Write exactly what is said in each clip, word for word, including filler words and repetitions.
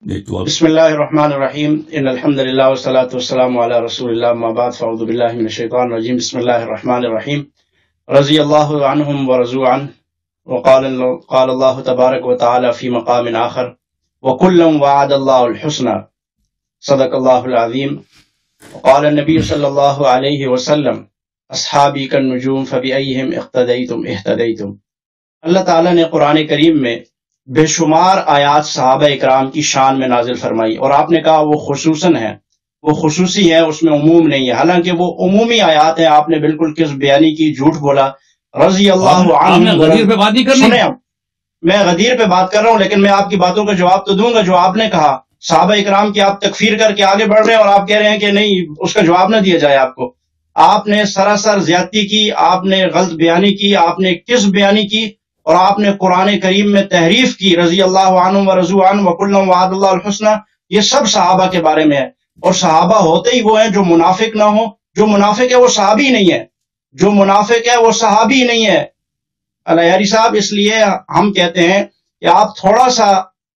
بسم اللہ الرحمن الرحیم ان الحمد للہ والصلاة والسلام علی رسول اللہ اما بعد فاعوذ باللہ من الشیطان الرجیم بسم اللہ الرحمن الرحیم رضی اللہ عنہم ورضوا عنہ وقال قال اللہ تبارک وتعالی فی مقام آخر وکلا وعد اللہ الحسنى صدق اللہ العظیم وقال النبی صلی اللہ علیہ وسلم اصحابی کالنجوم فبأیہم اقتدیتم اہتدیتم۔ اللہ تعالیٰ نے قرآن کریم میں بے شمار آیات صحابہ اکرام کی شان میں نازل فرمائی، اور آپ نے کہا وہ خصوصاً ہے، وہ خصوصی ہے، اس میں عموم نہیں ہے، حالانکہ وہ عمومی آیات ہیں۔ آپ نے بالکل کس بیانی کی، جھوٹ بولا۔ رضی اللہ عنہ غدیر پہ بات نہیں کرنی۔ سنیں، میں غدیر پہ بات کر رہا ہوں، لیکن میں آپ کی باتوں کا جواب تو دوں گا۔ جو آپ نے کہا صحابہ اکرام کی آپ تکفیر کر کے آگے بڑھ رہے ہیں، اور آپ کہہ رہے ہیں کہ نہیں اس کا جواب نہ دیا جائے آپ کو۔ آپ نے سراسر زیادتی کی، آپ نے غلط بیانی کی، آپ نے کس بیانی کی، اور آپ نے قرآن کریم میں تحریف کی۔ رضی اللہ عنہ ورضوا عنہ وکلا وعد اللہ الحسنى، یہ سب صحابہ کے بارے میں ہے، اور صحابہ ہوتے ہی وہ ہیں جو منافق نہ ہو۔ جو منافق ہے وہ صحابی نہیں ہے، جو منافق ہے وہ صحابی نہیں ہے۔ الیاری صاحب، اس لیے ہم کہتے ہیں کہ آپ تھوڑا سا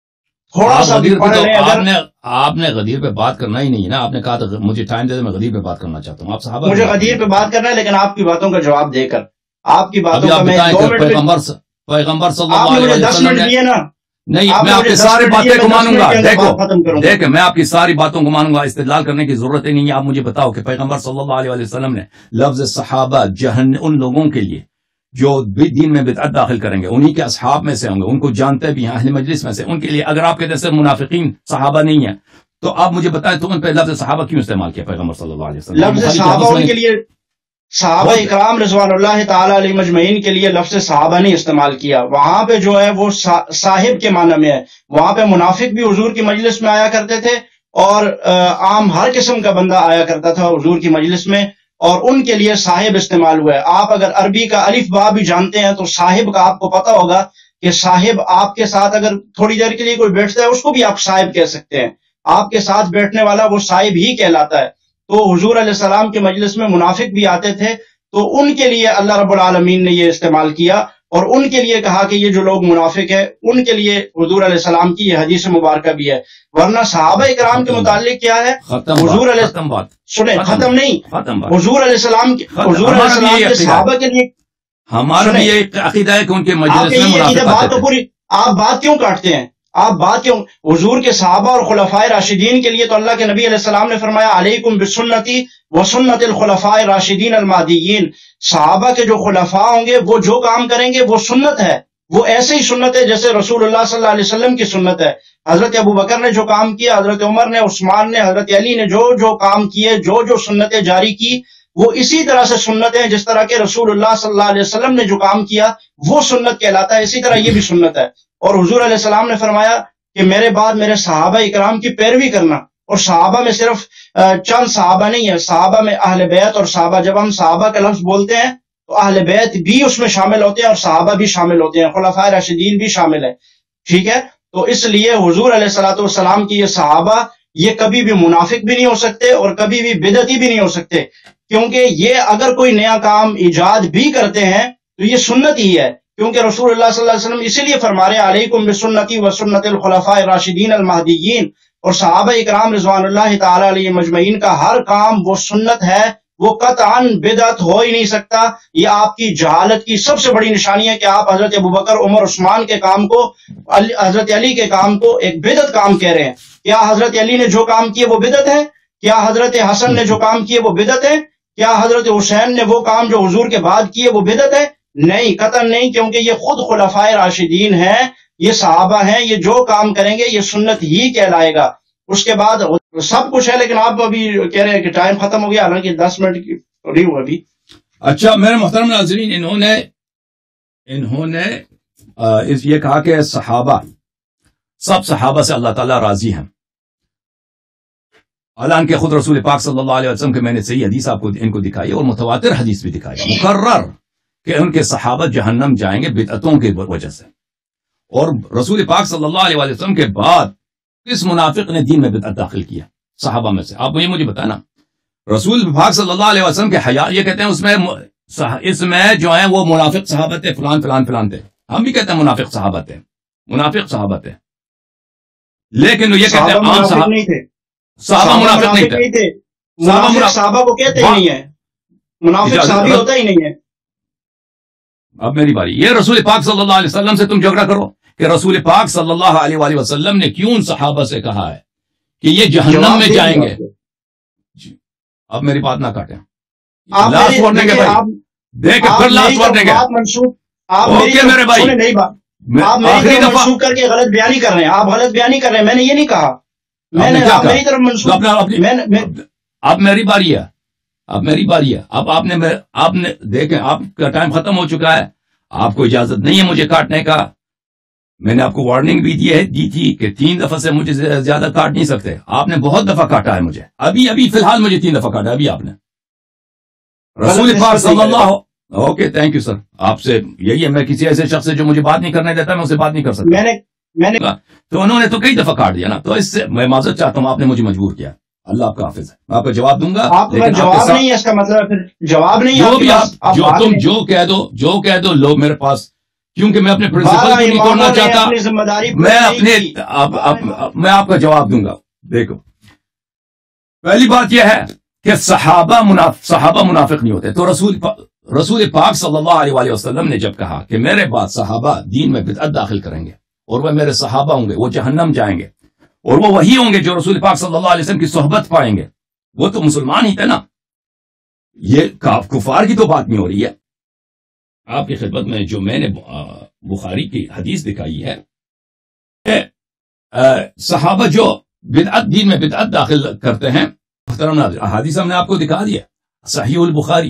تھوڑا سا بھی پڑھ لیں۔ اگر آپ نے غدیر پہ بات کرنا ہی نہیں ہے نا، آپ نے کہا تھا مجھے ٹائم دے دے، میں غدیر پہ بات کرنا چاہتا ہوں۔ آپ صحابہ مجھے غدیر پہ بات کرنا ہے، لیکن آپ کی باتوں کا جواب دے کر، آپ کی باتوں کا میں دو منٹ پیغمبر پیغمبر صلی آپ اللہ نے مجھے علیہ دس وسلم منٹ نے دیے نا، نہیں، آپ میں نے آپ کی مجھے دس ساری منٹ باتیں دیے، کو میں دس مانوں منٹ گا۔ کے اندر دیکھو بات ختم کروں گا۔ دیکھ میں آپ کی ساری باتوں کو مانوں گا، استدلال کرنے کی ضرورت ہی نہیں ہے۔ آپ مجھے بتاؤ کہ پیغمبر صلی اللہ علیہ وسلم نے لفظ صحابہ جہن ان لوگوں کے لیے جو بھی دین میں بدعت داخل کریں گے، انہی کے اصحاب میں سے ہوں گے، ان کو جانتے بھی ہیں، اہل مجلس میں سے، ان کے لیے اگر آپ کہتے ہیں صرف منافقین صحابہ نہیں ہیں، تو آپ مجھے بتائیں تو ان پہ لفظ صحابہ کیوں استعمال کیا پیغمبر صلی اللہ علیہ وسلم؟ لفظ صحابہ ان کے لیے، صحابہ اکرام رضوان اللہ تعالی علیہ مجمعین کے لیے لفظ صحابہ نہیں استعمال کیا۔ وہاں پہ جو ہے وہ صاحب کے معنی میں ہے۔ وہاں پہ منافق بھی حضور کی مجلس میں آیا کرتے تھے، اور عام ہر قسم کا بندہ آیا کرتا تھا حضور کی مجلس میں، اور ان کے لیے صاحب استعمال ہوا ہے۔ آپ اگر عربی کا الف با بھی جانتے ہیں تو صاحب کا آپ کو پتہ ہوگا کہ صاحب آپ کے ساتھ اگر تھوڑی دیر کے لیے کوئی بیٹھتا ہے، اس کو بھی آپ صاحب کہہ سکتے ہیں۔ آپ کے ساتھ بیٹھنے والا وہ صاحب ہی کہلاتا ہے۔ تو حضور علیہ السلام کے مجلس میں منافق بھی آتے تھے، تو ان کے لیے اللہ رب العالمین نے یہ استعمال کیا، اور ان کے لیے کہا کہ یہ جو لوگ منافق ہیں ان کے لیے حضور علیہ السلام کی یہ حدیث مبارکہ بھی ہے۔ ورنہ صحابہ اکرام کے متعلق کیا ہے؟ حضور علیہ ختم بات سنیں، ختم نہیں، ختم بات حضور علیہ السلام حضور علیہ السلام کے صحابہ کے لیے ہمارا بھی یہ عقیدہ ہے کہ ان کے آپ مجلس میں منافق بات آتے تو تھے۔ پوری، آپ بات کیوں کاٹتے ہیں؟ آپ بات کیوں؟ حضور کے صحابہ اور خلفائے راشدین کے لیے تو اللہ کے نبی علیہ السلام نے فرمایا علیکم بسنتی وسنت الخلفاء راشدین المہدیین۔ صحابہ کے جو خلفاء ہوں گے وہ جو کام کریں گے وہ سنت ہے، وہ ایسے ہی سنت ہے جیسے رسول اللہ صلی اللہ علیہ وسلم کی سنت ہے۔ حضرت ابو بکر نے جو کام کیا، حضرت عمر نے، عثمان نے، حضرت علی نے جو جو کام کیے، جو جو سنتیں جاری کی، وہ اسی طرح سے سنت ہیں جس طرح کہ رسول اللہ صلی اللہ علیہ وسلم نے جو کام کیا وہ سنت کہلاتا ہے، اسی طرح یہ بھی سنت ہے۔ اور حضور علیہ السلام نے فرمایا کہ میرے بعد میرے صحابہ اکرام کی پیروی کرنا، اور صحابہ میں صرف چند صحابہ نہیں ہے، صحابہ میں اہل بیت اور صحابہ، جب ہم صحابہ کا لفظ بولتے ہیں تو اہل بیت بھی اس میں شامل ہوتے ہیں اور صحابہ بھی شامل ہوتے ہیں، خلفائے راشدین بھی شامل ہیں، ٹھیک ہے؟ تو اس لیے حضور علیہ الصلوۃ والسلام کی یہ صحابہ یہ کبھی بھی منافق بھی نہیں ہو سکتے اور کبھی بھی بدعتی بھی نہیں ہو سکتے، کیونکہ یہ اگر کوئی نیا کام ایجاد بھی کرتے ہیں تو یہ سنت ہی ہے، کیونکہ رسول اللہ صلی اللہ علیہ وسلم اسی لیے فرما رہے ہیں علیکم بسنتی وسنت الخلفاء الراشدین المہدیین۔ اور صحابہ اکرام رضوان اللہ تعالی علیہ مجمعین کا ہر کام وہ سنت ہے، وہ قطعاً بدعت ہو ہی نہیں سکتا۔ یہ آپ کی جہالت کی سب سے بڑی نشانی ہے کہ آپ حضرت ابوبکر، عمر، عثمان کے کام کو، حضرت علی کے کام کو ایک بدعت کام کہہ رہے ہیں۔ کیا حضرت علی نے جو کام کیے وہ بدعت ہے؟ کیا حضرت حسن نے جو کام کیے وہ بدعت ہے؟ کیا حضرت حسین نے وہ کام جو حضور کے بعد کیے وہ بدعت ہے؟ نہیں، قطعاً نہیں، کیونکہ یہ خود خلفائے راشدین ہیں، یہ صحابہ ہیں، یہ جو کام کریں گے یہ سنت ہی کہلائے گا۔ اس کے بعد سب کچھ ہے، لیکن آپ ابھی کہہ رہے ہیں کہ ٹائم ختم ہو گیا، حالانکہ دس منٹ کی نہیں ہوا ابھی۔ اچھا میرے محترم ناظرین، انہوں نے انہوں نے یہ کہا کہ صحابہ، سب صحابہ سے اللہ تعالیٰ راضی ہیں، حالانکہ خود رسول پاک صلی اللہ علیہ وسلم کے میں نے صحیح حدیث آپ کو ان کو دکھائی اور متواتر حدیث بھی دکھائی مقرر کہ ان کے صحابہ جہنم جائیں گے بدعتوں کی وجہ سے۔ اور رسول پاک صلی اللہ علیہ وسلم کے بعد کس منافق نے دین میں بدعت داخل کیا صحابہ میں سے؟ آپ مجھے مجھے بتانا۔ رسول پاک صلی اللہ علیہ وسلم کے حیا، یہ کہتے ہیں اس میں اس میں جو ہیں وہ منافق صحابہ تھے، فلان فلان فلان تھے، ہم بھی کہتے ہیں منافق صحابہ تھے، منافق صحابہ تھے۔ لیکن یہ کہتے ہیں عام صحابہ نہیں تھے، صحابہ منافق نہیں تھے، منافق صحابہ کو کہتے ہی نہیں ہے، منافق صحابی ہوتا ہی نہیں ہے۔ اب میری باری، یہ رسول پاک صلی اللہ علیہ وسلم سے تم جھگڑا کرو کہ رسول پاک صلی اللہ علیہ وآلہ وسلم نے کیوں صحابہ سے کہا ہے کہ یہ جہنم میں جائیں گے؟ اب میری بات نہ کاٹیں، لاسٹ ورڈ دیں گے بھائی، دیکھ پھر لاسٹ ورڈ دیں گے۔ اوکے میرے بھائی، آپ میری طرف منسوخ کر کے غلط بیانی کر رہے ہیں، آپ غلط بیانی کر رہے ہیں، میں نے یہ نہیں کہا، میں نے میری طرف منسوخ۔ اب میری باری ہے، اب میری باری ہے، اب آپ نے آپ نے دیکھیں آپ کا ٹائم ختم ہو چکا ہے، آپ کو اجازت نہیں ہے مجھے کاٹنے کا۔ میں نے آپ کو وارننگ بھی دی ہے دی تھی کہ تین دفعہ سے مجھے زیادہ کاٹ نہیں سکتے، آپ نے بہت دفعہ کاٹا ہے مجھے، ابھی ابھی فی الحال مجھے تین دفعہ کاٹا ہے ابھی آپ نے۔ رسول پاک صلی اللہ، اوکے تھینک یو سر، آپ سے یہی ہے، میں کسی ایسے شخص سے جو مجھے بات نہیں کرنے دیتا میں اسے بات نہیں کر سکتا، میں نے میں نے تو انہوں نے تو کئی دفعہ کاٹ دیا نا، تو اس سے میں معذرت چاہتا ہوں، آپ نے مجھے مجبور کیا۔ اللہ آپ کا حافظ ہے، میں آپ کا جواب دوں گا، آپ کا جواب نہیں ہے، اس کا مطلب پھر جواب نہیں ہے، جو بھی آپ جو تم جو کہہ دو جو کہہ دو لو میرے پاس، کیونکہ میں اپنے پرنسپل کو نہیں توڑنا چاہتا، میں اپنے میں آپ کا جواب دوں گا۔ دیکھو پہلی بات یہ ہے کہ صحابہ منافق صحابہ منافق نہیں ہوتے، تو رسول رسول پاک صلی اللہ علیہ وآلہ وسلم نے جب کہا کہ میرے بعد صحابہ دین میں بدعت داخل کریں گے اور وہ میرے صحابہ ہوں گے، وہ جہنم جائیں گے، اور وہ وہی ہوں گے جو رسول پاک صلی اللہ علیہ وسلم کی صحبت پائیں گے، وہ تو مسلمان ہی تھے نا، یہ کفار کی تو بات نہیں ہو رہی ہے۔ آپ کی خدمت میں جو میں نے بخاری کی حدیث دکھائی ہے کہ صحابہ جو بدعت دین میں بدعت داخل کرتے ہیں، محترم حدیث ہم نے آپ کو دکھا دیا، صحیح البخاری،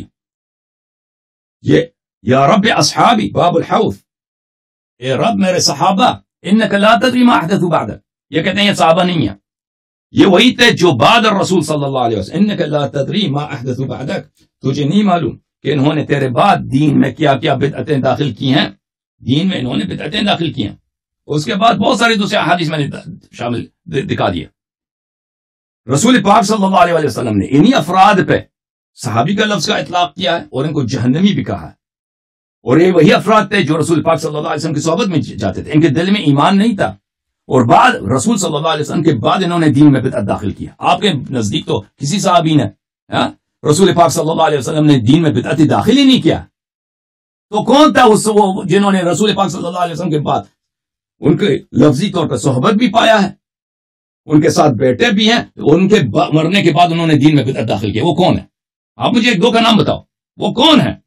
یہ یا رب اصحابی باب الحوض، اے رب میرے صحابہ، انک لا تدری ما احدثوا بعدک، یہ کہتے ہیں یہ صحابہ نہیں ہیں، یہ وہی تھے جو بعد الرسول صلی اللہ علیہ وسلم، انک لا تدری ما احدثوا بعدک، تجھے نہیں معلوم کہ انہوں نے تیرے بعد دین میں کیا کیا بدعتیں داخل کی ہیں، دین میں انہوں نے بدعتیں داخل کی ہیں۔ اس کے بعد بہت ساری دوسرے احادیث میں نے شامل دکھا دیا۔ رسول پاک صلی اللہ علیہ وسلم نے انہی افراد پہ صحابی کا لفظ کا اطلاق کیا ہے اور ان کو جہنمی بھی کہا ہے، اور یہ وہی افراد تھے جو رسول پاک صلی اللہ علیہ وسلم کی صحبت میں جاتے تھے، ان کے دل میں ایمان نہیں تھا، اور بعد رسول صلی اللہ علیہ وسلم کے بعد انہوں نے دین میں بدعت داخل کیا۔ آپ کے نزدیک تو کسی صحابی نے رسول پاک صلی اللہ علیہ وسلم نے دین میں بدعت داخل ہی نہیں کیا، تو کون تھا اس وہ جنہوں نے رسول پاک صلی اللہ علیہ وسلم کے بعد ان کے لفظی طور پر صحبت بھی پایا ہے، ان کے ساتھ بیٹھے بھی ہیں، ان کے مرنے کے بعد انہوں نے دین میں بدعت داخل کیا، وہ کون ہے؟ آپ مجھے ایک دو کا نام بتاؤ، وہ کون ہے؟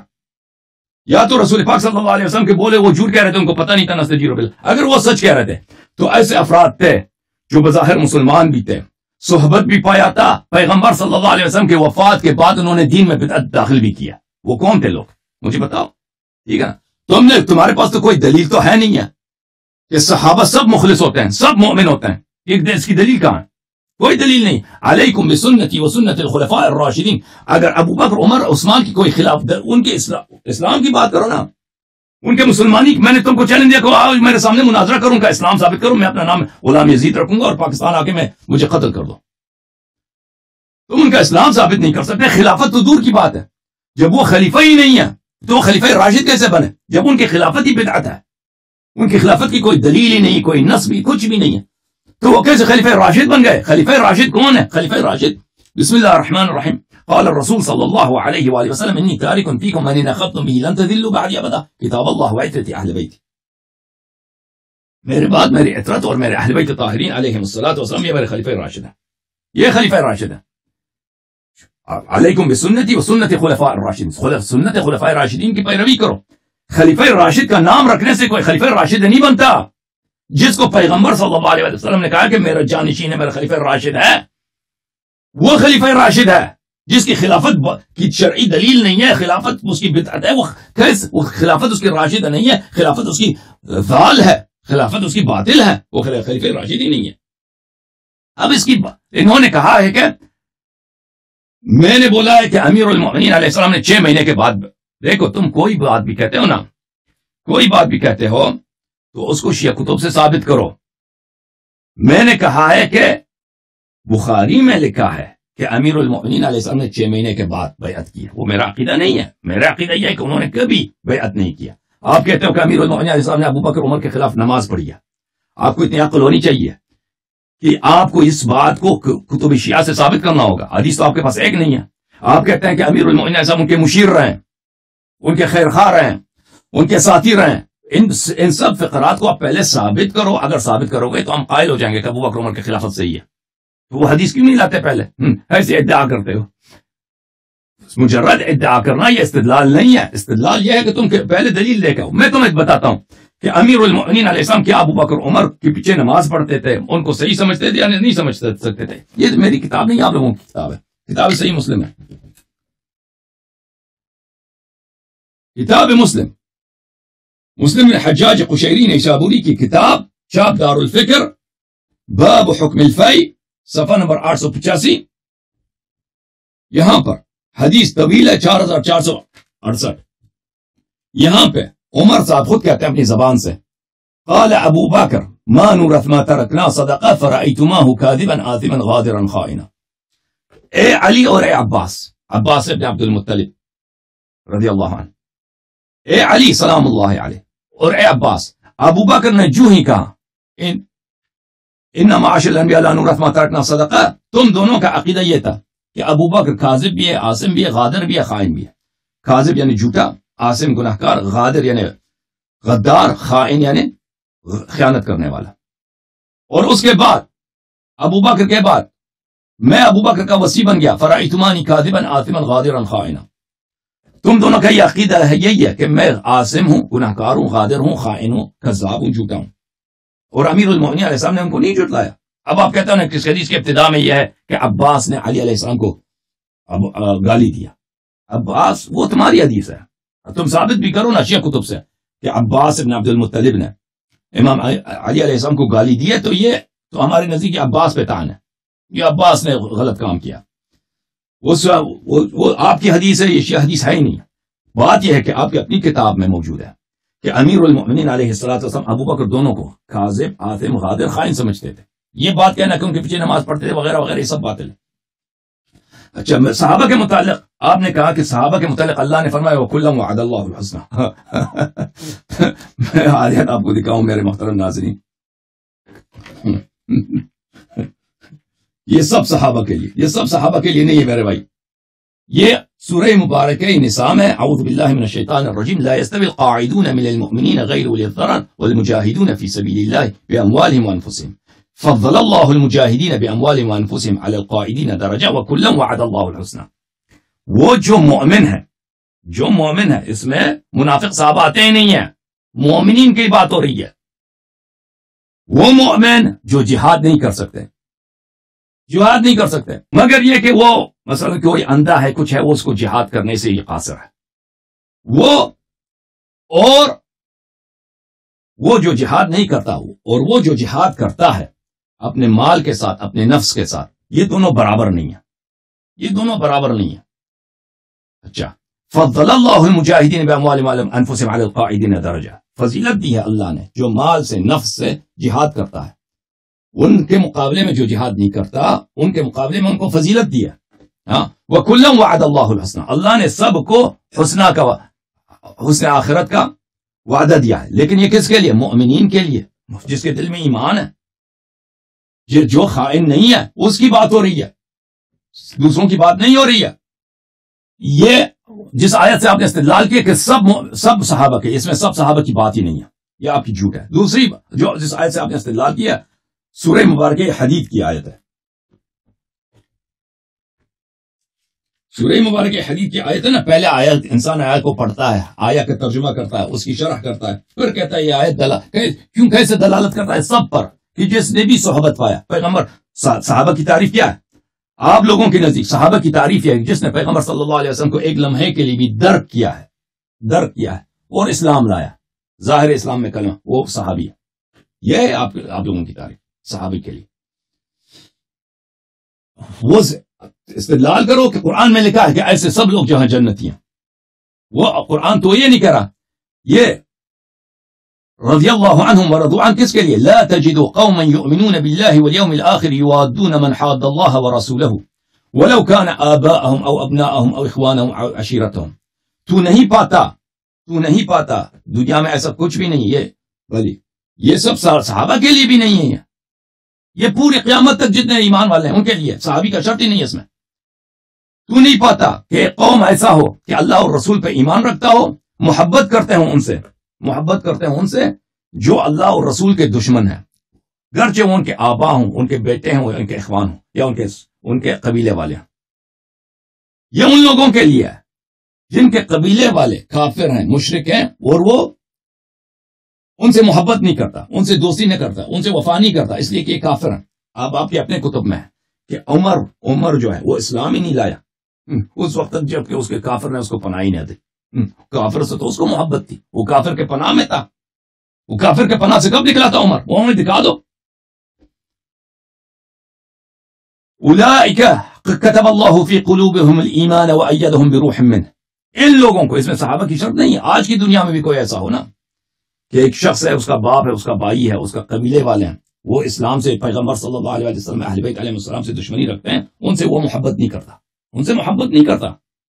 یا تو رسول پاک صلی اللہ علیہ وسلم کے بولے وہ جھوٹ کہہ رہے تھے، ان کو پتہ نہیں تھا نستجیر باللہ، اگر وہ سچ کہہ رہے تھے تو ایسے افراد تھے جو بظاہر مسلمان بھی تھے، صحبت بھی پایا تھا، پیغمبر صلی اللہ علیہ وسلم کے وفات کے بعد انہوں نے دین میں بدعت داخل بھی کیا، وہ کون تھے لوگ؟ مجھے بتاؤ، ٹھیک ہے نا؟ تم نے تمہارے پاس تو کوئی دلیل تو ہے نہیں ہے کہ صحابہ سب مخلص ہوتے ہیں، سب مومن ہوتے ہیں، ایک اس کی دلیل کہاں ہے؟ کوئی دلیل نہیں۔ علیکم بسنتی و سنت الخلفاء الراشدین، اگر ابو بکر عمر عثمان کی کوئی خلاف ان کے اسلام اسلام کی بات کرو نا، ان کے مسلمانی، میں نے تم کو چیلنج دیا کہ آج میرے سامنے مناظرہ کروں کا اسلام ثابت کروں، میں اپنا نام غلام یزید رکھوں گا اور پاکستان آ کے میں مجھے قتل کر دو، تم ان کا اسلام ثابت نہیں کر سکتے۔ خلافت تو دور کی بات ہے، جب وہ خلیفہ ہی نہیں ہے تو وہ خلیفہ راشد کیسے بنے جب ان کی خلافت ہی بدعت ہے؟ ان کی خلافت کی کوئی دلیل ہی نہیں، کوئی نص بھی، کچھ بھی نہیں ہے، تو وہ کیسے خلیفہ راشد بن گئے؟ خلیفہ راشد کون ہے؟ خلیفہ راشد، بسم اللہ الرحمن الرحیم، قال الرسول صلی اللہ علیہ وآلہ وسلم انی تارک فیکم من ان اخذتم به لن تضلوا بعدی ابدا، کتاب اللہ وعترتی اہل بیتی، میرے بعد میری عطرت اور میرے اہل بیت طاہرین علیہم الصلوۃ والسلام، یہ میرے خلیفہ راشد ہیں، یہ خلیفہ راشد ہیں۔ علیکم بسنتی و سنت خلفاء الراشدین، سنت خلفاء راشدین کی پیروی کرو۔ خلیفہ راشد کا نام رکھنے سے کوئی خلیفہ راشد نہیں بنتا، جس کو پیغمبر صلی اللہ علیہ وسلم نے کہا کہ میرا جانشین ہے، میرا خلیفہ راشد ہے، وہ خلیفہ راشد ہے جس کی خلافت کی شرعی دلیل نہیں ہے، خلافت اس کی بدعت ہے، وہ خلافت اس کی راشد نہیں ہے، خلافت اس کی ضال ہے، خلافت اس کی باطل ہے، وہ خلیفہ راشد ہی نہیں ہے۔ اب اس کی انہوں نے کہا ہے کہ میں نے بولا ہے کہ امیر المؤمنین علیہ السلام نے چھ مہینے کے بعد، دیکھو تم کوئی بات بھی کہتے ہو نا، کوئی بات بھی کہتے ہو تو اس کو شیعہ کتب سے ثابت کرو۔ میں نے کہا ہے کہ بخاری میں لکھا ہے کہ امیر المؤمنین علیہ السلام نے چھ مہینے کے بعد بیعت کی، وہ میرا عقیدہ نہیں ہے، میرا عقیدہ یہ ہے کہ انہوں نے کبھی بیعت نہیں کیا۔ آپ کہتے ہو کہ امیر المؤمنین علیہ السلام نے ابو بکر عمر کے خلاف نماز پڑھی ہے، آپ کو اتنی عقل ہونی چاہیے کہ آپ کو اس بات کو کتب شیعہ سے ثابت کرنا ہوگا. حدیث تو آپ کے پاس ایک نہیں ہے. آپ کہتے ہیں کہ امیر المؤمنین صاحب ان کے مشیر رہے, ان کے خیر خواہ رہے, ان کے ساتھی رہے. ان ان سب فقرات کو آپ پہلے ثابت کرو. اگر ثابت کرو گے تو ہم قائل ہو جائیں گے کہ ابو بکر عمر کی خلافت صحیح ہے. تو وہ حدیث کیوں نہیں لاتے پہلے؟ ایسے ادعا کرتے ہو. مجرد ادعا کرنا یہ استدلال نہیں ہے. استدلال یہ ہے کہ تم پہلے دلیل لے کے آؤ. میں تمہیں بتاتا ہوں کہ امیر المؤمنین علیہ السلام کیا ابو بکر عمر کے پیچھے نماز پڑھتے تھے, ان کو صحیح سمجھتے تھے یا نہیں سمجھ سکتے تھے. یہ میری کتاب نہیں, آپ لوگوں کی کتاب ہے. کتاب صحیح مسلم ہے. کتاب مسلم مسلم حجاج قشیری نیشابوری کی کتاب چاپ دار الفکر, باب حکم الفی, صفحہ نمبر آٹھ سو پچاسی. یہاں پر حدیث طویل ہے, چار ہزار چار سو اڑسٹھ. یہاں پہ عمر صاحب خود کہتے ہیں اپنی زبان سے, قال ابو بکر ما نورث ما ترکنا صدقہ فرأیتماہ کاذبا آثما غادرا خائنا. اے علی اور اے عباس, عباس ابن عبد المطلب رضی اللہ عنہ, اے علی سلام اللہ علیہ اور اے عباس, ابو بکر نے جو ہی کہا ان ان معاشر الانبیاء لا نورث ما ترکنا صدقہ, تم دونوں کا عقیدہ یہ تھا کہ ابو بکر کاذب بھی ہے, عاصم بھی ہے, غادر بھی ہے, خائن بھی ہے. کاذب یعنی جھوٹا, عاصم گناہکار, غادر یعنی غدار, خائن یعنی خیانت کرنے والا. اور اس کے بعد ابو بکر کے بعد میں ابو بکر کا وصی بن گیا, فرأیتمانی کاذبا آثما غادرا خائنا. تم دونوں کا یہ عقیدہ ہے, یہی ہے کہ میں عاصم ہوں, گناہکار ہوں, غادر ہوں, خائن ہوں, کذاب ہوں, جھوٹا ہوں. اور امیر المؤمنین علیہ السلام نے ان کو نہیں جھٹلایا. اب آپ کہتے ہیں کس حدیث کے ابتدا میں یہ ہے کہ عباس نے علی علیہ السلام کو گالی دیا. عباس وہ تمہاری حدیث ہے, تم ثابت بھی کرو نا شیعہ کتب سے کہ عباس ابن عبد المطلب نے امام علی علیہ السلام کو گالی دی ہے, تو یہ تو ہمارے نزدیک عباس پہ تان ہے, یہ عباس نے غلط کام کیا. وہ, وہ آپ کی حدیث ہے, یہ شیعہ حدیث ہے ہی نہیں. بات یہ ہے کہ آپ کی اپنی کتاب میں موجود ہے کہ امیر المؤمنین علیہ السلام ابو بکر دونوں کو کاذب, آثم, غادر, خائن سمجھتے تھے. یہ بات کہنا کہ ان کے پیچھے نماز پڑھتے تھے وغیرہ وغیرہ, یہ سب باتیں. اچھا, صحابہ کے متعلق آپ نے کہا کہ صحابہ کے متعلق اللہ نے فرمایا وَكُلًّا وَعَدَ اللَّهُ الْحُسْنَى. میں آیت آپ کو دکھاؤں میرے محترم ناظرین. یہ سب صحابہ کے لیے, یہ سب صحابہ کے لیے نہیں ہے میرے بھائی. یہ سورہ مبارکہ نساء میں اعوذ باللہ من الشیطان الرجیم لا يستوي القاعدون من المؤمنین غیر اولی الضرر والمجاہدون فی سبیل اللہ باموالہم وانفسہم فضل اللہ المجاہدین باموالہم وانفسہم علی القاعدین درجہ وکلا وعد اللہ الحسنى. وہ جو مومن ہے, جو مومن ہے, اس میں منافق صحابہ آتے ہی نہیں ہیں, مومنین کی بات ہو رہی ہے. وہ مومن جو جہاد نہیں کر سکتے, جہاد نہیں کر سکتے, مگر یہ کہ وہ مثلا کوئی اندھا ہے, کچھ ہے, وہ اس کو جہاد کرنے سے یہ قاصر ہے. وہ اور وہ جو جہاد نہیں کرتا اور وہ جو جہاد کرتا ہے اپنے مال کے ساتھ, اپنے نفس کے ساتھ, یہ دونوں برابر نہیں ہیں, یہ دونوں برابر نہیں ہیں. اچھا, فضل اللہ المجاہدین باموالہم وانفسہم علی القاعدین درجہ, فضیلت دی ہے اللہ نے جو مال سے, نفس سے جہاد کرتا ہے, ان کے مقابلے میں جو جہاد نہیں کرتا, ان کے مقابلے میں ان کو فضیلت دی ہے. ہاں, وَكُلًّا وَعَدَ اللَّهُ الْحُسْنَى, اللہ نے سب کو حسنہ کا, حسن آخرت کا وعدہ دیا ہے. لیکن یہ کس کے لیے؟ مومنین کے لیے, جس کے دل میں ایمان ہے. یہ جو خائن نہیں ہے اس کی بات ہو رہی ہے, دوسروں کی بات نہیں ہو رہی ہے. یہ جس آیت سے آپ نے استدلال کیا کہ سب سب صحابہ کے, اس میں سب صحابہ کی بات ہی نہیں ہے, یہ آپ کی جھوٹ ہے. دوسری جو جس آیت سے آپ نے استدلال کیا سورہ مبارکہ حدید کی آیت ہے, سورہ مبارکہ حدید کی آیت ہے نا. پہلے آیت انسان آیت کو پڑھتا ہے, آیت کا ترجمہ کرتا ہے, اس کی شرح کرتا ہے, پھر کہتا ہے یہ آیت دلا کیوں کیسے دلالت کرتا ہے سب پر کہ جس نے بھی صحبت پایا. پیغمبر صحابہ کی تعریف کیا ہے آپ لوگوں کے نزدیک؟ صحابہ کی تعریف ہے جس نے پیغمبر صلی اللہ علیہ وسلم کو ایک لمحے کے لیے بھی درک کیا ہے, درک کیا ہے اور اسلام لایا, ظاہر اسلام میں کلمہ, وہ صحابی ہے. یہ ہے آپ آپ لوگوں کی تعریف صحابی کے لیے. وہ استدلال کرو کہ قرآن میں لکھا ہے کہ ایسے سب لوگ جو ہیں جنتی ہیں. وہ قرآن تو یہ نہیں کہہ رہا, یہ رضی اللہ عنہم ورضوا عنہ کس کے لیے؟ لا تجد قوما يؤمنون بالله واليوم الآخر يوادون من حاد الله ورسوله ولو كان آباءهم او ابناءهم او اخوانهم او عشيرتهم. تو نہیں پاتا, تو نہیں پاتا دنیا میں ایسا کچھ بھی نہیں ہے, بلی یہ سب صحابہ کے لیے بھی نہیں ہے, یہ پوری قیامت تک جتنے ایمان والے ہیں ان کے لیے، صحابی کا شرط ہی نہیں ہے اس میں۔ تو نہیں پاتا کہ ایک قوم ایسا ہو کہ اللہ اور رسول پہ ایمان رکھتا ہو، محبت کرتے ہوں ان سے، محبت کرتے ہوں ان سے جو اللہ اور رسول کے دشمن ہیں، گرچہ وہ ان کے آبا ہوں، ان کے بیٹے ہوں، ان کے اخوان ہوں، یا ان کے ان کے قبیلے والے ہیں۔ یہ ان لوگوں کے لیے ہے جن کے قبیلے والے کافر ہیں، مشرک ہیں، اور وہ ان سے محبت نہیں کرتا، ان سے دوستی نہیں کرتا، ان سے وفا نہیں کرتا، اس لیے کہ یہ کافر ہیں۔ اب آپ کے اپنے کتب میں ہے کہ عمر عمر جو ہے وہ اسلام ہی نہیں لایا اس وقت تک جب کہ اس کے کافر نے اس کو پناہ ہی نہ دی۔ کافر سے تو اس کو محبت تھی، وہ کافر کے پناہ میں تھا، وہ کافر کے پناہ سے کب نکلا تھا عمر؟ وہ ہمیں دکھا دو۔ اولئک کتب اللہ فی قلوبہم الایمان وایدہم بروح منہ، ان لوگوں کو، اس میں صحابہ کی شرط نہیں ہے، آج کی دنیا میں بھی کوئی ایسا ہو نا کہ ایک شخص ہے، اس کا باپ ہے، اس کا بھائی ہے، اس کا قبیلے والے ہیں، وہ اسلام سے، پیغمبر صلی اللہ علیہ وسلم اہل بیت علیہ السلام سے دشمنی رکھتے ہیں، ان سے وہ محبت نہیں کرتا، ان سے محبت نہیں کرتا،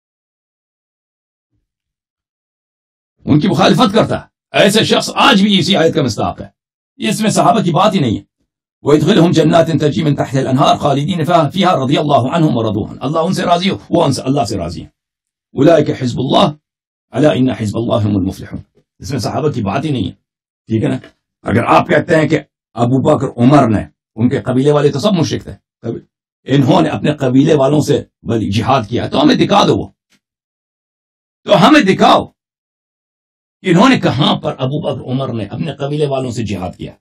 ان کی مخالفت کرتا ہے۔ ایسے شخص آج بھی اسی آیت کا مصداق ہے، اس میں صحابہ کی بات ہی نہیں ہے۔ وَيَدْخِلْهُمْ جَنَّاتٍ تَجْرِي مِن تَحْتِهَا الْأَنْهَارُ خَالِدِينَ فِيهَا رَضِيَ اللَّهُ عَنْهُمْ وَرَضُوا عَنْهُ، اللہ ان سے راضی ہو، وہ ان سے اللہ سے راضی ہیں۔ أُولَئِكَ حِزْبُ اللَّهِ أَلَا إِنَّ حِزْبَ اللَّهِ هُمُ الْمُفْلِحُونَ، اس میں صحابہ کی بات ہی نہیں ہے، ٹھیک ہے نا۔ اگر آپ کہتے ہیں کہ ابو بکر عمر نے، ان کے قبیلے والے تو سب مشرک تھے، انہوں نے اپنے قبیلے والوں سے جہاد کیا، تو ہمیں دکھا دو، وہ تو ہمیں دکھاؤ کہ انہوں نے کہاں پر ابو بکر عمر نے اپنے قبیلے والوں سے جہاد کیا۔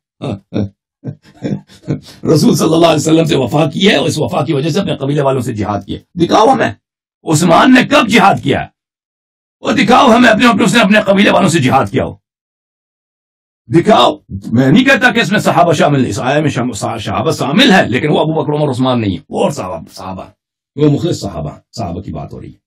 رسول صلی اللہ علیہ وسلم سے وفا کی ہے، اور اس وفا کی وجہ سے اپنے قبیلے والوں سے جہاد کیا، دکھاؤ ہمیں عثمان نے کب جہاد کیا، اور دکھاؤ ہمیں اپنے اپنے اس نے اپنے قبیلے والوں سے جہاد کیا ہو، دکھاؤ۔ میں نہیں کہتا کہ اس میں صحابہ شامل، اس آیت میں صحابہ شامل ہے، لیکن وہ ابو بکر عمر عثمان نہیں ہے، اور صحابہ صحابہ وہ مخلص صحابہ صحابہ کی بات ہو رہی ہے۔